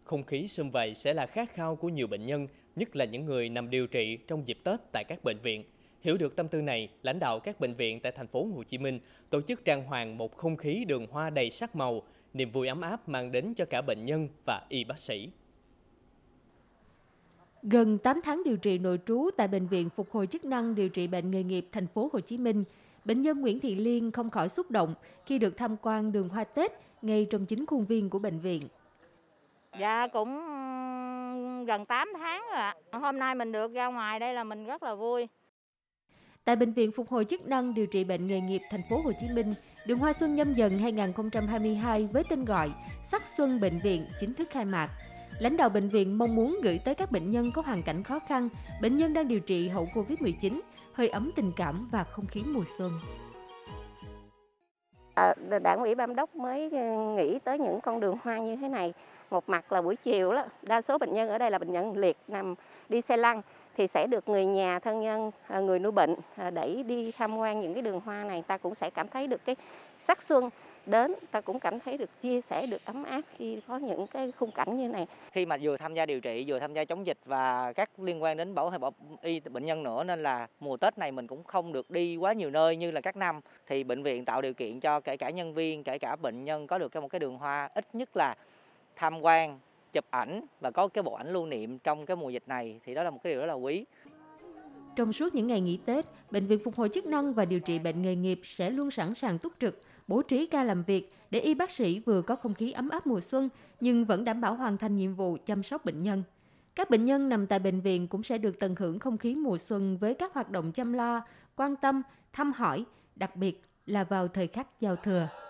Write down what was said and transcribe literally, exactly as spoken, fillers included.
Không khí sum vầy sẽ là khát khao của nhiều bệnh nhân, nhất là những người nằm điều trị trong dịp Tết tại các bệnh viện. Hiểu được tâm tư này, lãnh đạo các bệnh viện tại thành phố Hồ Chí Minh tổ chức trang hoàng một không khí đường hoa đầy sắc màu, niềm vui ấm áp mang đến cho cả bệnh nhân và y bác sĩ. Gần tám tháng điều trị nội trú tại Bệnh viện Phục hồi chức năng điều trị bệnh nghề nghiệp thành phố Hồ Chí Minh, bệnh nhân Nguyễn Thị Liên không khỏi xúc động khi được tham quan đường hoa Tết ngay trong chính khuôn viên của bệnh viện. Dạ cũng gần tám tháng rồi ạ. Hôm nay mình được ra ngoài đây là mình rất là vui. Tại Bệnh viện Phục hồi chức năng điều trị bệnh nghề nghiệp thành phố Hồ Chí Minh, đường hoa xuân Nhâm Dần hai nghìn không trăm hai mươi hai với tên gọi Sắc Xuân Bệnh viện chính thức khai mạc. Lãnh đạo bệnh viện mong muốn gửi tới các bệnh nhân có hoàn cảnh khó khăn, bệnh nhân đang điều trị hậu Covid mười chín, hơi ấm tình cảm và không khí mùa xuân. À, Đảng ủy Ban Giám đốc mới nghĩ tới những con đường hoa như thế này. Một mặt là buổi chiều đó, đa số bệnh nhân ở đây là bệnh nhân liệt nằm đi xe lăn thì sẽ được người nhà, thân nhân, người nuôi bệnh đẩy đi tham quan những cái đường hoa này, ta cũng sẽ cảm thấy được cái sắc xuân đến, ta cũng cảm thấy được chia sẻ, được ấm áp khi có những cái khung cảnh như này. Khi mà vừa tham gia điều trị, vừa tham gia chống dịch và các liên quan đến bảo hiểm y bệnh nhân nữa, nên là mùa Tết này mình cũng không được đi quá nhiều nơi như là các năm. Thì bệnh viện tạo điều kiện cho kể cả nhân viên, kể cả bệnh nhân có được một cái đường hoa ít nhất là tham quan, chụp ảnh và có cái bộ ảnh lưu niệm trong cái mùa dịch này, thì đó là một cái điều rất là quý. Trong suốt những ngày nghỉ Tết, Bệnh viện Phục hồi chức năng và điều trị bệnh nghề nghiệp sẽ luôn sẵn sàng túc trực, bố trí ca làm việc để y bác sĩ vừa có không khí ấm áp mùa xuân nhưng vẫn đảm bảo hoàn thành nhiệm vụ chăm sóc bệnh nhân. Các bệnh nhân nằm tại bệnh viện cũng sẽ được tận hưởng không khí mùa xuân với các hoạt động chăm lo, quan tâm, thăm hỏi, đặc biệt là vào thời khắc giao thừa.